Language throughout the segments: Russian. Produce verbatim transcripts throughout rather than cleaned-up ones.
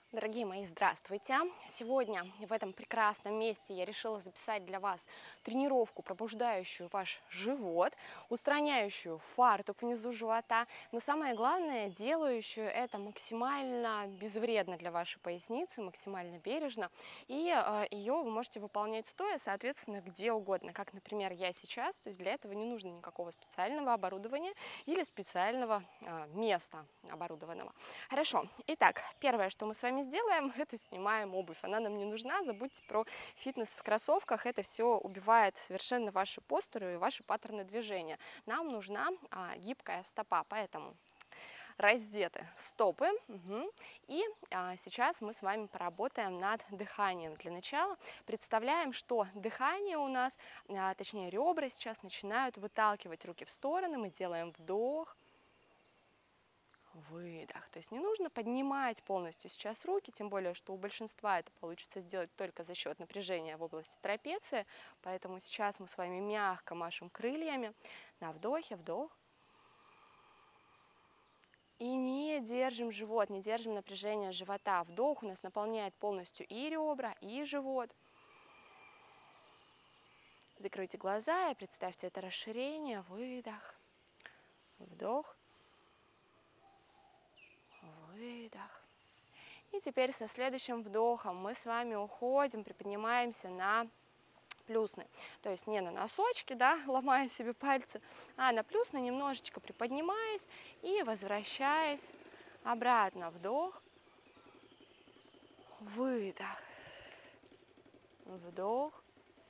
Дорогие мои, здравствуйте! Сегодня в этом прекрасном месте я решила записать для вас тренировку, пробуждающую ваш живот, устраняющую фартук внизу живота, но самое главное, делающую это максимально безвредно для вашей поясницы, максимально бережно. И э, ее вы можете выполнять стоя, соответственно, где угодно, как, например, я сейчас. То есть для этого не нужно никакого специального оборудования или специального э, места оборудованного. Хорошо. Итак, первое, что мы с вами сделаем, это снимаем обувь. Она нам не нужна, забудьте про фитнес в кроссовках, это все убивает совершенно ваши постуры и ваши паттерны движения. Нам нужна а, гибкая стопа, поэтому раздеты стопы. Угу. И а, сейчас мы с вами поработаем над дыханием. Для начала представляем, что дыхание у нас, а, точнее ребра сейчас начинают выталкивать руки в стороны, мы делаем вдох, выдох. То есть не нужно поднимать полностью сейчас руки, тем более, что у большинства это получится сделать только за счет напряжения в области трапеции. Поэтому сейчас мы с вами мягко машем крыльями. На вдохе, вдох. И не держим живот, не держим напряжение живота. Вдох у нас наполняет полностью и ребра, и живот. Закройте глаза и представьте это расширение. Выдох. Вдох. Выдох. И теперь со следующим вдохом мы с вами уходим, приподнимаемся на плюсны. То есть не на носочки, да, ломая себе пальцы, а на плюсны, немножечко приподнимаясь и возвращаясь обратно. Вдох. Выдох. Вдох.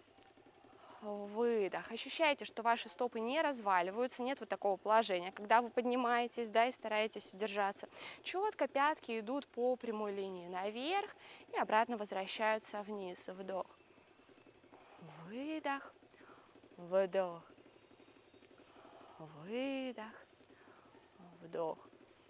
Выдох. Ощущайте, что ваши стопы не разваливаются, нет вот такого положения, когда вы поднимаетесь, да, и стараетесь удержаться. Четко пятки идут по прямой линии наверх и обратно возвращаются вниз. Вдох. Выдох. Вдох. Выдох. Вдох.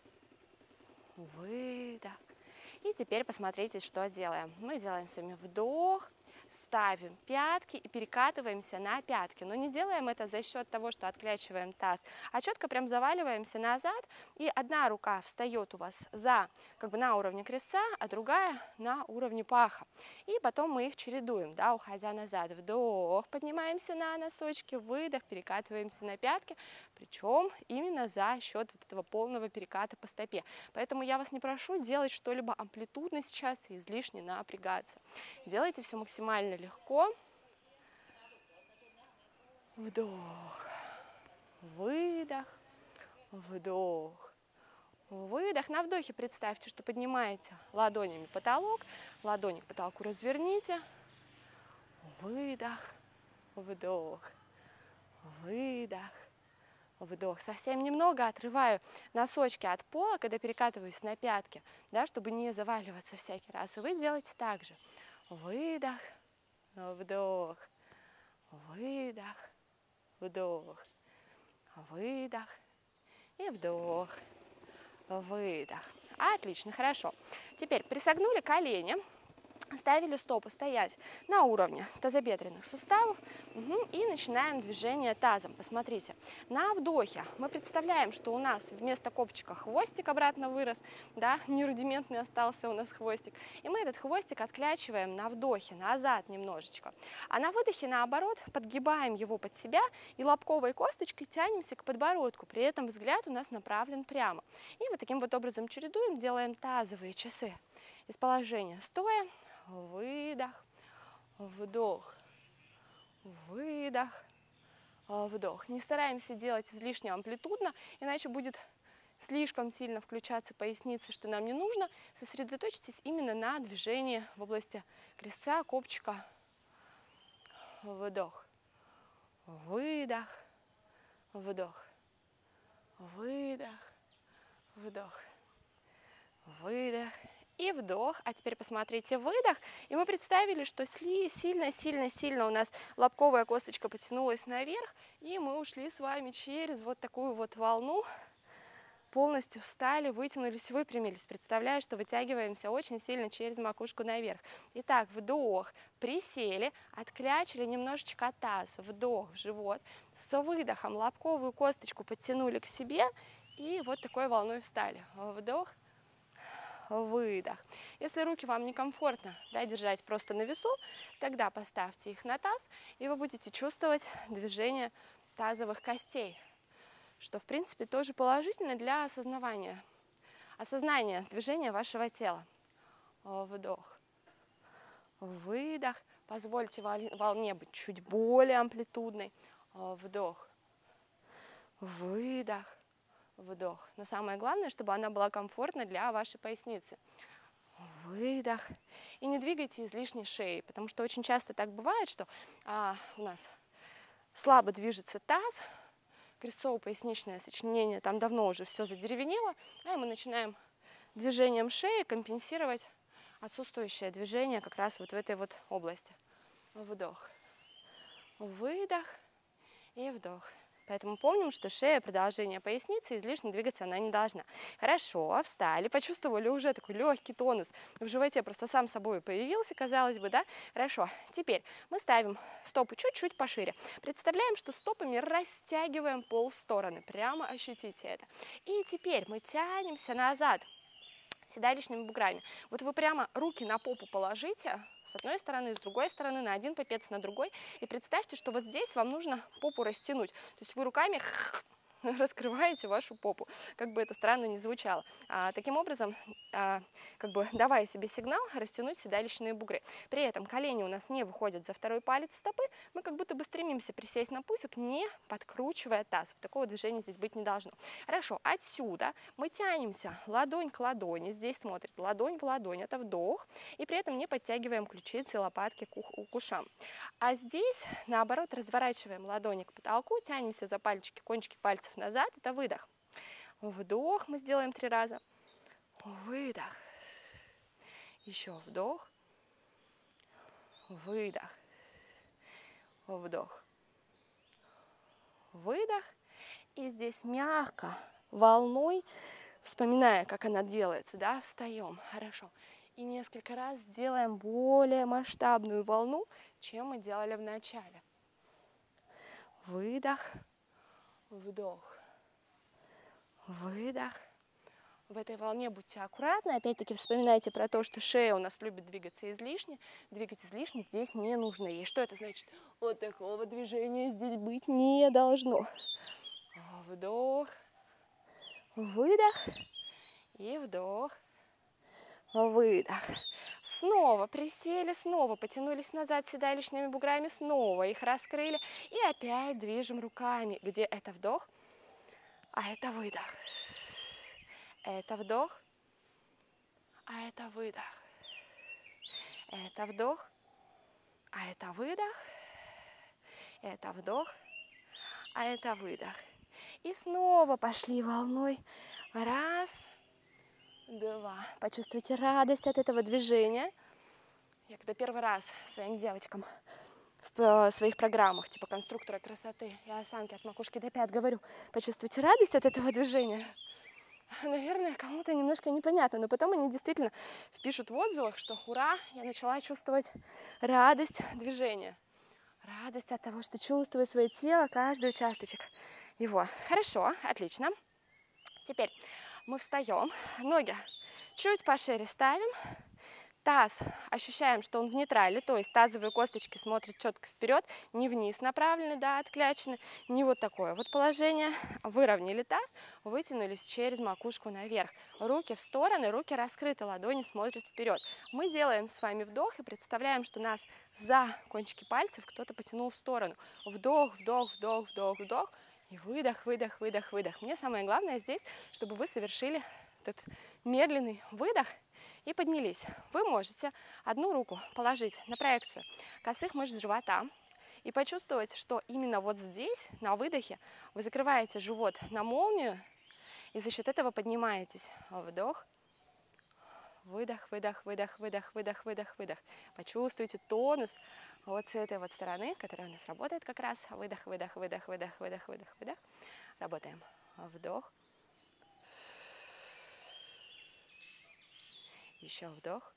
Выдох. И теперь посмотрите, что делаем. Мы делаем с вами вдох. Ставим пятки и перекатываемся на пятки. Но не делаем это за счет того, что отклячиваем таз, а четко прям заваливаемся назад. И одна рука встает у вас за, как бы на уровне крестца, а другая на уровне паха. И потом мы их чередуем, да, уходя назад. Вдох, поднимаемся на носочки, выдох, перекатываемся на пятки. Причем именно за счет вот этого полного переката по стопе. Поэтому я вас не прошу делать что-либо амплитудно сейчас и излишне напрягаться. Делайте все максимально легко. Вдох, выдох, вдох, выдох. На вдохе представьте, что поднимаете ладонями потолок, ладони к потолку разверните. Выдох, вдох, выдох, вдох. Совсем немного отрываю носочки от пола, когда перекатываюсь на пятки, да, чтобы не заваливаться всякий раз. И вы делаете так же. Выдох, вдох, выдох, вдох, выдох и вдох, выдох. Отлично, хорошо. Теперь присогнули колени. Ставили стопы стоять на уровне тазобедренных суставов. Угу. И начинаем движение тазом. Посмотрите, на вдохе мы представляем, что у нас вместо копчика хвостик обратно вырос, да, нерудиментный остался у нас хвостик. И мы этот хвостик отклячиваем на вдохе, назад немножечко. А на выдохе, наоборот, подгибаем его под себя и лобковой косточкой тянемся к подбородку. При этом взгляд у нас направлен прямо. И вот таким вот образом чередуем, делаем тазовые часы из положения стоя. Выдох, вдох, выдох, вдох. Не стараемся делать излишне амплитудно, иначе будет слишком сильно включаться поясница, что нам не нужно. Сосредоточьтесь именно на движении в области крестца, копчика. Вдох, выдох, вдох, выдох, вдох, выдох. И вдох. А теперь посмотрите, выдох. И мы представили, что сильно-сильно-сильно у нас лобковая косточка потянулась наверх. И мы ушли с вами через вот такую вот волну. Полностью встали, вытянулись, выпрямились. Представляю, что вытягиваемся очень сильно через макушку наверх. Итак, вдох. Присели, отклячили немножечко таз. Вдох в живот. С выдохом лобковую косточку подтянули к себе. И вот такой волной встали. Вдох. выдох. Если руки вам некомфортно, да, держать просто на весу, тогда поставьте их на таз, и вы будете чувствовать движение тазовых костей, что в принципе тоже положительно для осознавания, осознания движения вашего тела. Вдох, выдох. Позвольте волне быть чуть более амплитудной. Вдох, выдох, вдох. Но самое главное, чтобы она была комфортна для вашей поясницы. Выдох. И не двигайте излишне шеей, потому что очень часто так бывает, что а, у нас слабо движется таз, крестцово-поясничное сочленение, там давно уже все задеревенело, а мы начинаем движением шеи компенсировать отсутствующее движение как раз вот в этой вот области. Вдох, выдох и вдох. Поэтому помним, что шея, продолжение поясницы, излишне двигаться она не должна. Хорошо, встали, почувствовали уже такой легкий тонус в животе, просто сам собой появился, казалось бы, да? Хорошо, теперь мы ставим стопы чуть-чуть пошире. Представляем, что стопами растягиваем пол в стороны, прямо ощутите это. И теперь мы тянемся назад седалищными буграми. Вот вы прямо руки на попу положите, с одной стороны, с другой стороны, на один попец, на другой. И представьте, что вот здесь вам нужно попу растянуть. То есть вы руками раскрываете вашу попу, как бы это странно ни звучало. А, таким образом, а, как бы давая себе сигнал растянуть седалищные бугры. При этом колени у нас не выходят за второй палец стопы, мы как будто бы стремимся присесть на пуфик, не подкручивая таз. Такого движения здесь быть не должно. Хорошо, отсюда мы тянемся ладонь к ладони, здесь смотрит ладонь в ладонь, это вдох, и при этом не подтягиваем ключицы, лопатки к, ух, к ушам. А здесь, наоборот, разворачиваем ладони к потолку, тянемся за пальчики, кончики пальцев назад, это выдох. Вдох мы сделаем три раза. Выдох. Еще вдох. Выдох. Вдох. Выдох. И здесь мягко, волной, вспоминая, как она делается, да, встаем. Хорошо. И несколько раз сделаем более масштабную волну, чем мы делали в начале. Выдох. Вдох, выдох. В этой волне будьте аккуратны. Опять-таки вспоминайте про то, что шея у нас любит двигаться излишне. Двигать излишне здесь не нужно. И что это значит? Вот такого движения здесь быть не должно. Вдох, выдох и вдох, выдох. Снова присели, снова потянулись назад седалищными буграми, снова их раскрыли. И опять движем руками, где это вдох, а это выдох. Это вдох, а это выдох. Это вдох, а это выдох. Это вдох, а это выдох. И снова пошли волной. Раз, два. Почувствуйте радость от этого движения. Я когда первый раз своим девочкам в своих программах, типа конструктора красоты и осанки от макушки до пят говорю, почувствуйте радость от этого движения. Наверное, кому-то немножко непонятно, но потом они действительно впишут в отзывах, что ура, я начала чувствовать радость движения. Радость от того, что чувствую свое тело, каждый участочек его. Хорошо, отлично. Теперь мы встаем, ноги чуть пошире ставим, таз ощущаем, что он в нейтрале, то есть тазовые косточки смотрят четко вперед, не вниз направлены, да, отклячены, не вот такое вот положение. Выровняли таз, вытянулись через макушку наверх. Руки в стороны, руки раскрыты, ладони смотрят вперед. Мы делаем с вами вдох и представляем, что нас за кончики пальцев кто-то потянул в сторону. Вдох, вдох, вдох, вдох, вдох. И выдох, выдох, выдох, выдох. Мне самое главное здесь, чтобы вы совершили этот медленный выдох и поднялись. Вы можете одну руку положить на проекцию косых мышц живота и почувствовать, что именно вот здесь, на выдохе, вы закрываете живот на молнию и за счет этого поднимаетесь. Вдох, выдох, выдох, выдох, выдох, выдох, выдох, выдох. Почувствуйте тонус вот с этой вот стороны, которая у нас работает как раз. Выдох, выдох, выдох, выдох, выдох, выдох, выдох. Работаем. Вдох. Еще вдох.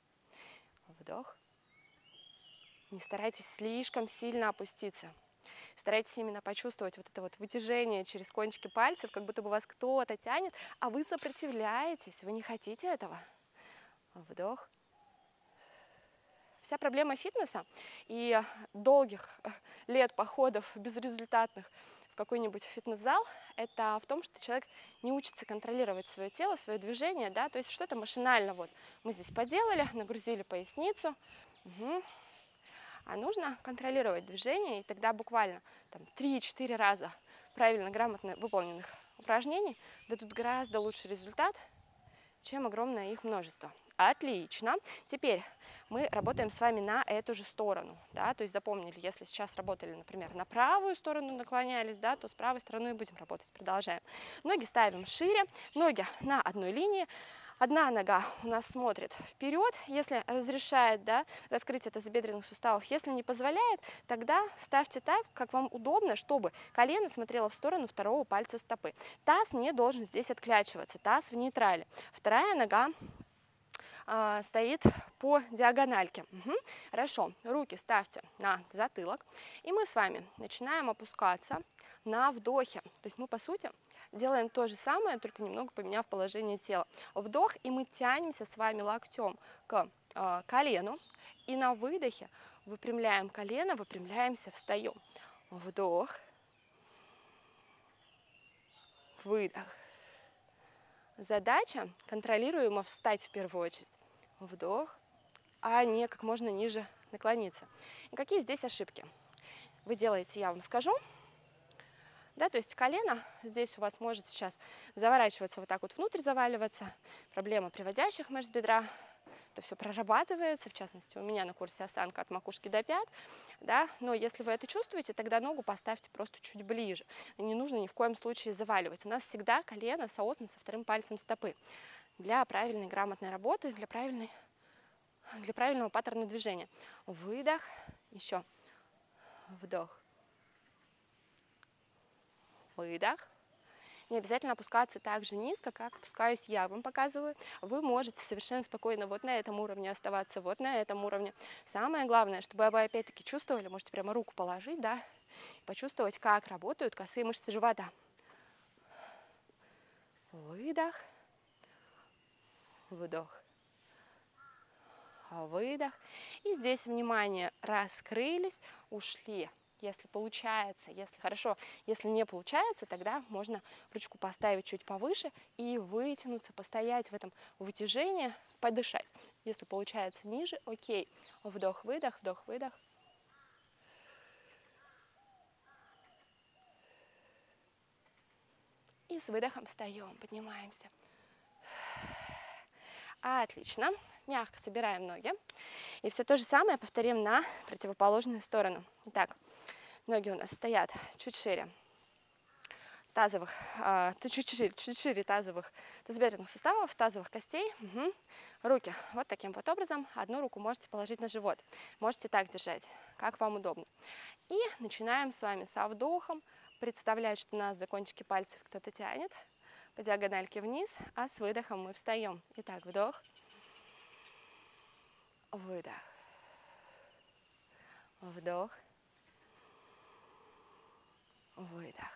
Вдох. Не старайтесь слишком сильно опуститься. Старайтесь именно почувствовать вот это вот вытяжение через кончики пальцев, как будто бы вас кто-то тянет, а вы сопротивляетесь, вы не хотите этого. Вдох. Вся проблема фитнеса и долгих лет походов безрезультатных в какой-нибудь фитнес-зал, это в том, что человек не учится контролировать свое тело, свое движение, да, то есть что-то машинально, вот, мы здесь поделали, нагрузили поясницу, угу. А нужно контролировать движение, и тогда буквально три-четыре раза правильно, грамотно выполненных упражнений дадут гораздо лучший результат, чем огромное их множество. Отлично. Теперь мы работаем с вами на эту же сторону, да, то есть запомнили, если сейчас работали, например, на правую сторону наклонялись, да, то с правой стороной будем работать. Продолжаем. Ноги ставим шире, ноги на одной линии. Одна нога у нас смотрит вперед, если разрешает, да, раскрытие тазобедренных суставов. Если не позволяет, тогда ставьте так, как вам удобно, чтобы колено смотрело в сторону второго пальца стопы. Таз не должен здесь отклячиваться, таз в нейтрале. Вторая нога а, стоит по диагональке. Угу. Хорошо, руки ставьте на затылок, и мы с вами начинаем опускаться на вдохе. То есть мы, по сути, делаем то же самое, только немного поменяв положение тела. Вдох, и мы тянемся с вами локтем к э, колену. И на выдохе выпрямляем колено, выпрямляемся, встаем. Вдох. Выдох. Задача контролируемо встать в первую очередь. Вдох, а не как можно ниже наклониться. И какие здесь ошибки? Вы делаете, я вам скажу. Да, то есть колено здесь у вас может сейчас заворачиваться вот так вот внутрь, заваливаться. Проблема приводящих мышц бедра. Это все прорабатывается, в частности, у меня на курсе осанка от макушки до пят. Да? Но если вы это чувствуете, тогда ногу поставьте просто чуть ближе. Не нужно ни в коем случае заваливать. У нас всегда колено соосно со вторым пальцем стопы. Для правильной грамотной работы, для, правильной, для правильного паттерна движения. Выдох, еще вдох. Выдох. Не обязательно опускаться так же низко, как опускаюсь я. Вам показываю. Вы можете совершенно спокойно вот на этом уровне оставаться, вот на этом уровне. Самое главное, чтобы вы опять-таки чувствовали, можете прямо руку положить, да, и почувствовать, как работают косые мышцы живота. Выдох. Вдох. Выдох. И здесь, внимание, раскрылись, ушли. Если получается, если хорошо, если не получается, тогда можно ручку поставить чуть повыше и вытянуться, постоять в этом вытяжении, подышать. Если получается ниже, окей. Вдох-выдох, вдох-выдох. И с выдохом встаем, поднимаемся. Отлично. Мягко собираем ноги. И все то же самое повторим на противоположную сторону. Итак. Ноги у нас стоят чуть шире тазовых, а, чуть шире, чуть шире тазовых, тазобедренных суставов, тазовых костей. Угу. Руки вот таким вот образом. Одну руку можете положить на живот. Можете так держать, как вам удобно. И начинаем с вами со вдохом представлять, что нас за кончики пальцев кто-то тянет по диагональке вниз, а с выдохом мы встаем. Итак, вдох, выдох, вдох. Выдох.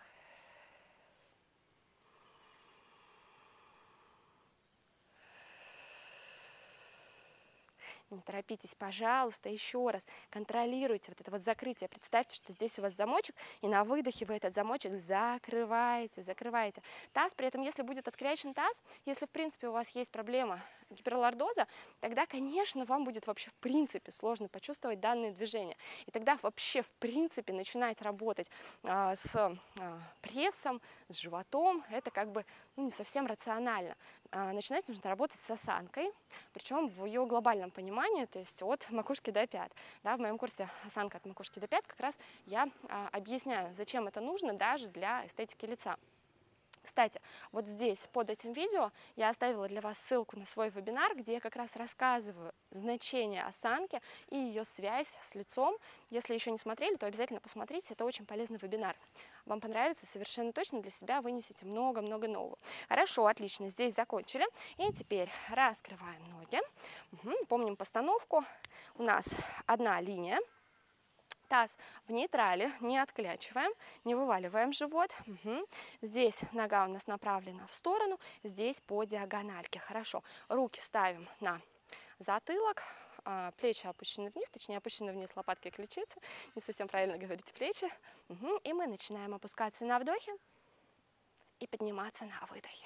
Не торопитесь, пожалуйста, еще раз контролируйте вот это вот закрытие. Представьте, что здесь у вас замочек, и на выдохе вы этот замочек закрываете, закрываете. Таз, при этом, если будет открячен таз, если, в принципе, у вас есть проблема гиперлордоза, тогда, конечно, вам будет вообще, в принципе, сложно почувствовать данные движения. И тогда вообще, в принципе, начинать работать а, с а, прессом, с животом, это как бы ну, не совсем рационально. А, начинать нужно работать с осанкой, причем в ее глобальном понимании, то есть от макушки до пят. Да, в моем курсе осанка от макушки до пят как раз я а, объясняю, зачем это нужно даже для эстетики лица. Кстати, вот здесь, под этим видео, я оставила для вас ссылку на свой вебинар, где я как раз рассказываю значение осанки и ее связь с лицом. Если еще не смотрели, то обязательно посмотрите, это очень полезный вебинар. Вам понравится, совершенно точно для себя вынесете много-много нового. Хорошо, отлично, здесь закончили. И теперь раскрываем ноги. Угу, помним постановку. У нас одна линия Таз в нейтрале, не отклячиваем, не вываливаем живот. Угу. Здесь нога у нас направлена в сторону, здесь по диагональке. Хорошо. Руки ставим на затылок, плечи опущены вниз, точнее опущены вниз лопатки, ключицы. Не совсем правильно говорить плечи. Угу. И мы начинаем опускаться на вдохе и подниматься на выдохе.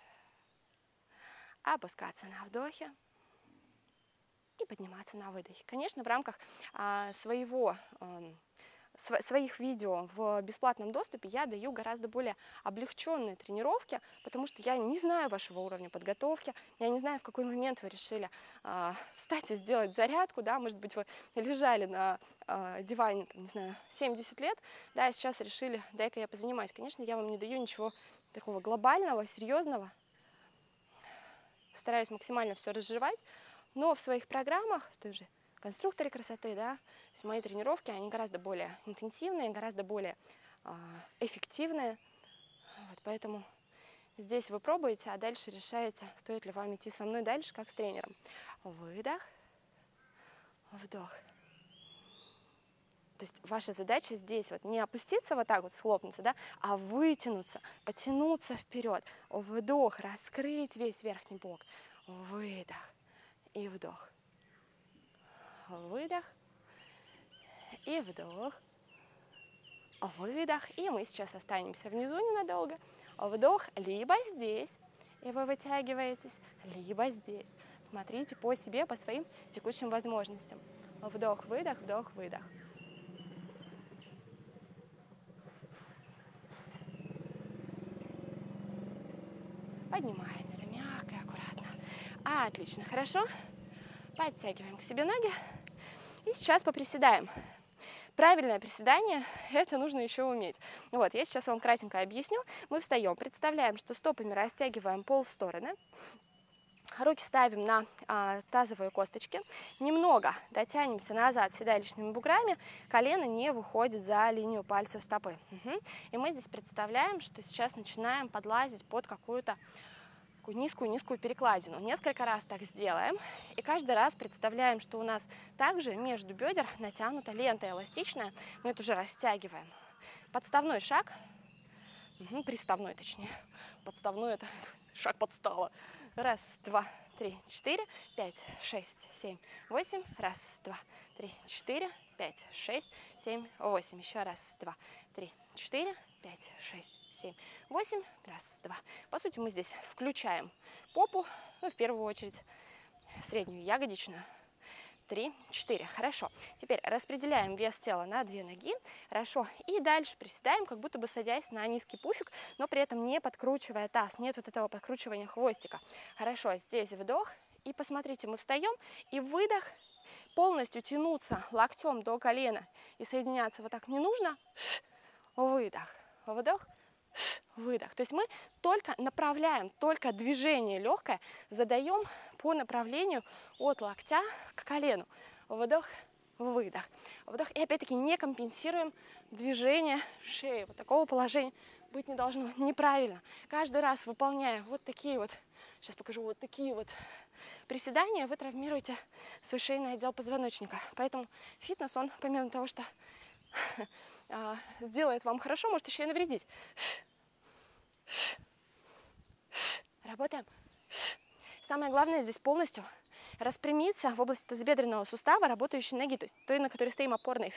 Опускаться на вдохе и подниматься на выдохе. Конечно, в рамках а, своего, а, св своих видео в бесплатном доступе я даю гораздо более облегченные тренировки, потому что я не знаю вашего уровня подготовки, я не знаю, в какой момент вы решили а, встать и сделать зарядку, да, может быть, вы лежали на а, диване, там, не знаю, семьдесят лет, да, и сейчас решили, дай-ка я позанимаюсь. Конечно, я вам не даю ничего такого глобального, серьезного, стараюсь максимально все разжевать. Но в своих программах, в той же конструкторе красоты, да, то есть мои тренировки, они гораздо более интенсивные, гораздо более э, эффективные. Вот, поэтому здесь вы пробуете, а дальше решаете, стоит ли вам идти со мной дальше, как с тренером. Выдох, вдох. То есть ваша задача здесь вот не опуститься вот так вот, схлопнуться, да, а вытянуться, потянуться вперед. Вдох, раскрыть весь верхний бок. Выдох. И вдох, выдох, и вдох, выдох. И мы сейчас останемся внизу ненадолго. Вдох либо здесь, и вы вытягиваетесь, либо здесь. Смотрите по себе, по своим текущим возможностям. Вдох, выдох, вдох, выдох. Поднимаемся мягко и аккуратно. Отлично, хорошо. Подтягиваем к себе ноги. И сейчас поприседаем. Правильное приседание, это нужно еще уметь. Вот, я сейчас вам кратенько объясню. Мы встаем, представляем, что стопами растягиваем пол в стороны. Руки ставим на а, тазовые косточки. Немного дотянемся назад седалищными буграми. Колено не выходит за линию пальцев стопы. Угу. И мы здесь представляем, что сейчас начинаем подлазить под какую-то низкую-низкую перекладину. Несколько раз так сделаем. И каждый раз представляем, что у нас также между бедер натянута лента эластичная. Мы это уже растягиваем. Подставной шаг. Угу, приставной, точнее. Подставной — это шаг подстава. Раз, два, три, четыре, пять, шесть, семь, восемь. Раз, два, три, четыре, пять, шесть, семь, восемь. Еще раз, два, три, четыре, пять, шесть, семь, восемь. Раз, два. По сути, мы здесь включаем попу, ну, в первую очередь, среднюю ягодичную. Три, четыре. Хорошо. Теперь распределяем вес тела на две ноги. Хорошо. И дальше приседаем, как будто бы садясь на низкий пуфик, но при этом не подкручивая таз. Нет вот этого подкручивания хвостика. Хорошо. Здесь вдох. И посмотрите, мы встаем. И выдох. Полностью тянуться локтем до колена и соединяться вот так не нужно. Выдох. Вдох. Выдох. То есть мы только направляем, только движение легкое задаем по направлению от локтя к колену. Вдох, выдох. Вдох. И опять-таки не компенсируем движение шеи. Вот такого положения быть не должно. Неправильно. Каждый раз, выполняя вот такие вот, сейчас покажу, вот такие вот приседания, вы травмируете свой шейный отдел позвоночника. Поэтому фитнес, он помимо того, что сделает вам хорошо, может еще и навредить. Работаем. Самое главное здесь полностью распрямиться в области тазобедренного сустава, работающей ноги, то есть той, на которой стоим опорной.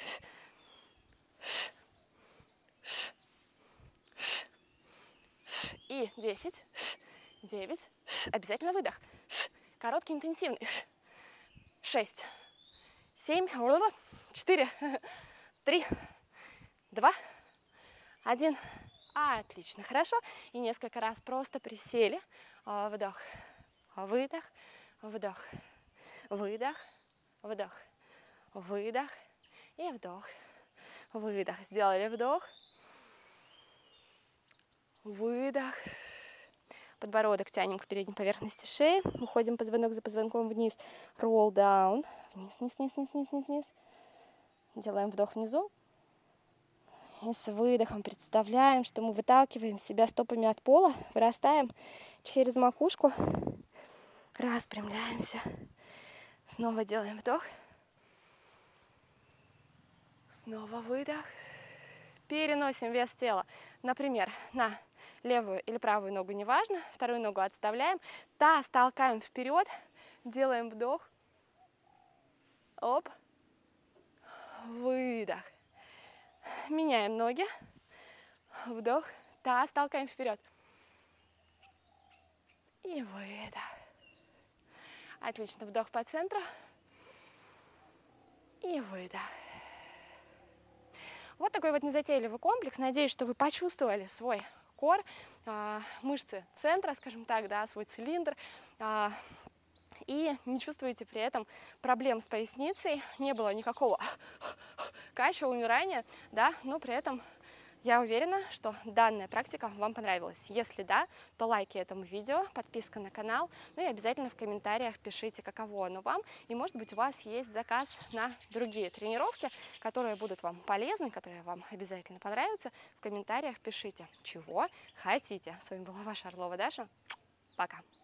И десять, девять, обязательно выдох. Короткий, интенсивный. шесть, семь, четыре, три, два, один. Отлично, хорошо. И несколько раз просто присели. Вдох, выдох, вдох, выдох, вдох, выдох и вдох, выдох. Сделали вдох, выдох. Подбородок тянем к передней поверхности шеи. Уходим позвонок за позвонком вниз. Roll down. Вниз, вниз, вниз, вниз, вниз, вниз, вниз. Делаем вдох внизу. И с выдохом представляем, что мы выталкиваем себя стопами от пола, вырастаем через макушку, распрямляемся, снова делаем вдох, Снова выдох. Переносим вес тела, например, на левую или правую ногу, неважно. Вторую ногу отставляем. Таз толкаем вперед. Делаем вдох. Оп. Выдох. Меняем ноги. Вдох. Таз толкаем вперед. И выдох. Отлично. Вдох по центру. И выдох. Вот такой вот незатейливый комплекс. Надеюсь, что вы почувствовали свой кор, мышцы центра, скажем так, да, свой цилиндр. И не чувствуете при этом проблем с поясницей. Не было никакого кача, умирания, да, но при этом я уверена, что данная практика вам понравилась. Если да, то лайки этому видео, подписка на канал, ну и обязательно в комментариях пишите, каково оно вам. И может быть у вас есть заказ на другие тренировки, которые будут вам полезны, которые вам обязательно понравятся. В комментариях пишите, чего хотите. С вами была ваша Орлова Даша. Пока!